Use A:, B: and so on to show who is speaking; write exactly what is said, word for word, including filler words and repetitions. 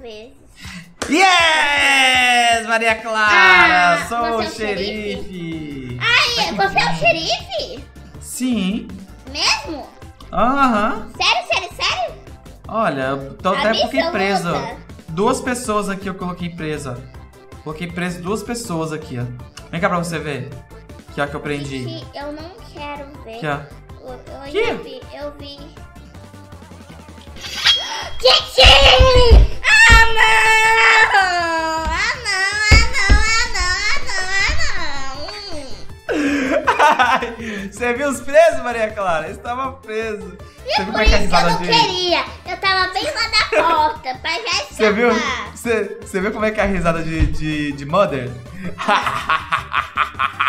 A: vezes.
B: Yes! Maria Clara!
A: Ah,
B: sou o
A: você é o
B: xerife!
A: Ai, você é o xerife?
B: Sim.
A: Mesmo?
B: Aham.
A: Sério, sério, sério?
B: Olha, eu tô até um pouquinho
A: Absoluta.
B: preso. Duas pessoas aqui eu coloquei presa. Coloquei preso duas pessoas aqui, ó. Vem cá pra você ver. Aqui, ó, que eu prendi.
A: Gente, eu não quero ver.
B: Aqui, ó.
A: Eu, eu,
B: Que?
A: eu vi, eu vi. Titi! Ah, não! Ah, não! Ah, não! Ah, não! Ah, não! Hum.
B: Você viu os presos, Maria Clara? Eles estavam presos. Você viu
A: E
B: como
A: por
B: é que é a
A: isso que eu
B: risada
A: não
B: de...
A: queria. Eu tava bem lá da porta, pra já escapar.
B: Você viu? Você, você viu como é que é a risada de, de, de Mother?